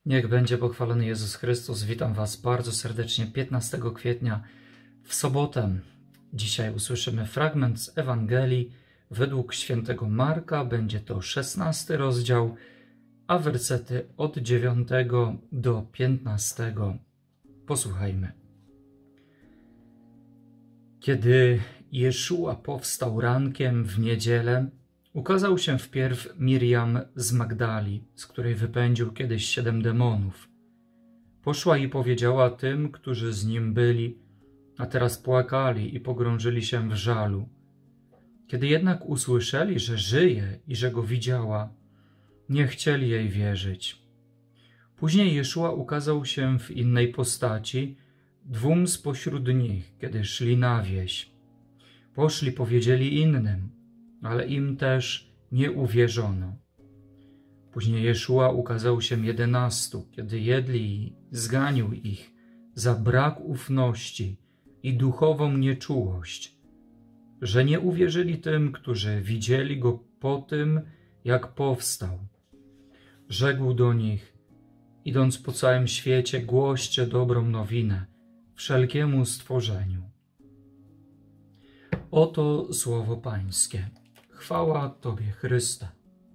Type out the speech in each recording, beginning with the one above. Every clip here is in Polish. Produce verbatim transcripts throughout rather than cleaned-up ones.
Niech będzie pochwalony Jezus Chrystus. Witam Was bardzo serdecznie piętnastego kwietnia w sobotę. Dzisiaj usłyszymy fragment z Ewangelii według świętego Marka. Będzie to szesnasty rozdział, a wersety od dziewiątego do piętnastego. Posłuchajmy. Kiedy Jeszua powstał rankiem w niedzielę, ukazał się wpierw Miriam z Magdali, z której wypędził kiedyś siedem demonów. Poszła i powiedziała tym, którzy z nim byli, a teraz płakali i pogrążyli się w żalu. Kiedy jednak usłyszeli, że żyje i że go widziała, nie chcieli jej wierzyć. Później Jeszua ukazał się w innej postaci dwóm spośród nich, kiedy szli na wieś. Poszli, powiedzieli innym, ale im też nie uwierzono. Później Jeszua ukazał się jedenastu, kiedy jedli i zganił ich za brak ufności i duchową nieczułość, że nie uwierzyli tym, którzy widzieli go po tym, jak powstał. Rzekł do nich: idąc po całym świecie, głoście dobrą nowinę wszelkiemu stworzeniu. Oto słowo Pańskie. Chwała Tobie, Chryste.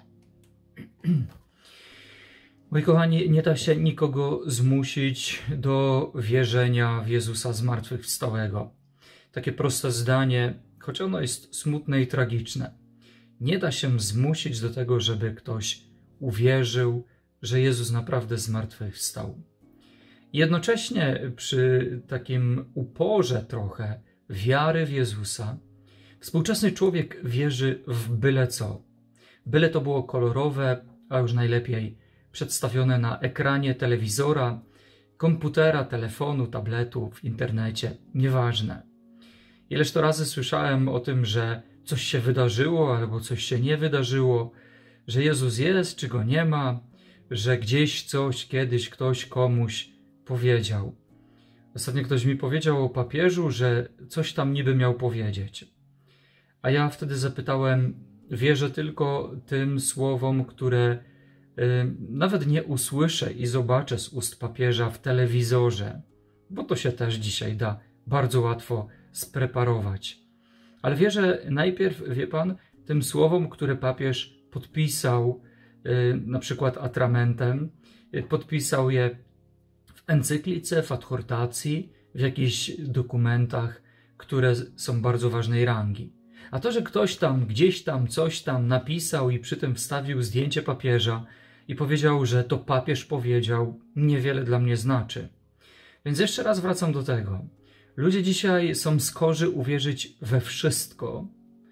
Moi kochani, nie da się nikogo zmusić do wierzenia w Jezusa zmartwychwstałego. Takie proste zdanie, choć ono jest smutne i tragiczne. Nie da się zmusić do tego, żeby ktoś uwierzył, że Jezus naprawdę zmartwychwstał. Jednocześnie przy takim uporze trochę wiary w Jezusa, współczesny człowiek wierzy w byle co. Byle to było kolorowe, a już najlepiej przedstawione na ekranie telewizora, komputera, telefonu, tabletu, w internecie, nieważne. Ileż to razy słyszałem o tym, że coś się wydarzyło albo coś się nie wydarzyło, że Jezus jest czy go nie ma, że gdzieś coś, kiedyś ktoś komuś powiedział. Ostatnio ktoś mi powiedział o papieżu, że coś tam niby miał powiedzieć. A ja wtedy zapytałem, wierzę tylko tym słowom, które y, nawet nie usłyszę i zobaczę z ust papieża w telewizorze, bo to się też dzisiaj da bardzo łatwo spreparować. Ale wierzę najpierw, wie Pan, tym słowom, które papież podpisał y, na przykład atramentem, y, podpisał je w encyklice, w adhortacji, w jakichś dokumentach, które są bardzo ważnej rangi. A to, że ktoś tam, gdzieś tam, coś tam napisał i przy tym wstawił zdjęcie papieża i powiedział, że to papież powiedział, niewiele dla mnie znaczy. Więc jeszcze raz wracam do tego. Ludzie dzisiaj są skorzy uwierzyć we wszystko,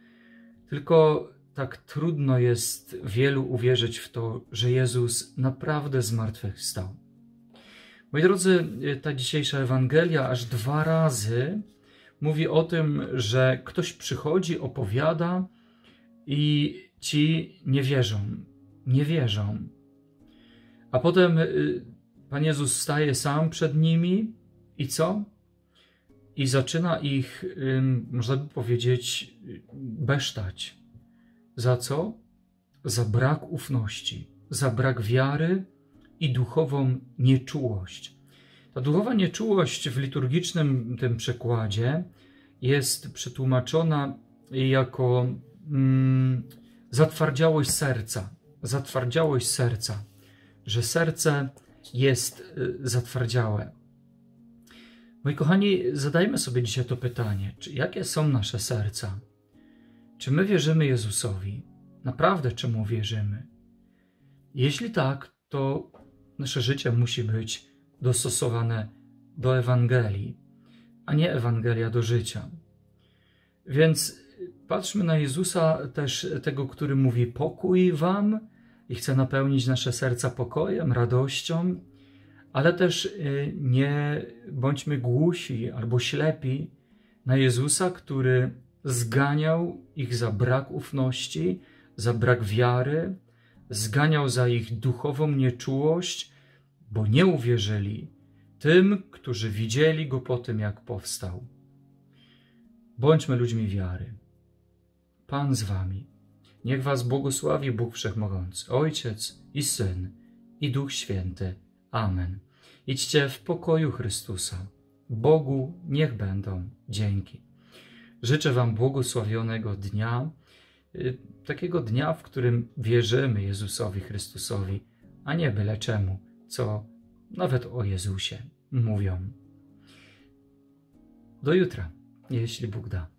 tylko tak trudno jest wielu uwierzyć w to, że Jezus naprawdę zmartwychwstał. Moi drodzy, ta dzisiejsza Ewangelia aż dwa razy mówi o tym, że ktoś przychodzi, opowiada i ci nie wierzą, nie wierzą. A potem Pan Jezus staje sam przed nimi i co? I zaczyna ich, można by powiedzieć, besztać. Za co? Za brak ufności, za brak wiary i duchową nieczułość. Ta duchowa nieczułość w liturgicznym tym przekładzie jest przetłumaczona jako mm, zatwardziałość serca. Zatwardziałość serca, że serce jest y, zatwardziałe. Moi kochani, zadajmy sobie dzisiaj to pytanie, czy jakie są nasze serca? Czy my wierzymy Jezusowi? Naprawdę, czy Mu wierzymy? Jeśli tak, to nasze życie musi być dostosowane do Ewangelii, a nie Ewangelia do życia. Więc patrzmy na Jezusa też tego, który mówi pokój wam i chce napełnić nasze serca pokojem, radością, ale też nie bądźmy głusi albo ślepi na Jezusa, który zganiał ich za brak ufności, za brak wiary, zganiał za ich duchową nieczułość, bo nie uwierzyli tym, którzy widzieli Go po tym, jak powstał. Bądźmy ludźmi wiary. Pan z wami. Niech was błogosławi Bóg Wszechmogący, Ojciec i Syn i Duch Święty. Amen. Idźcie w pokoju Chrystusa. Bogu niech będą dzięki. Życzę wam błogosławionego dnia, takiego dnia, w którym wierzymy Jezusowi Chrystusowi, a nie byle czemu, co nawet o Jezusie mówią. Do jutra, jeśli Bóg da.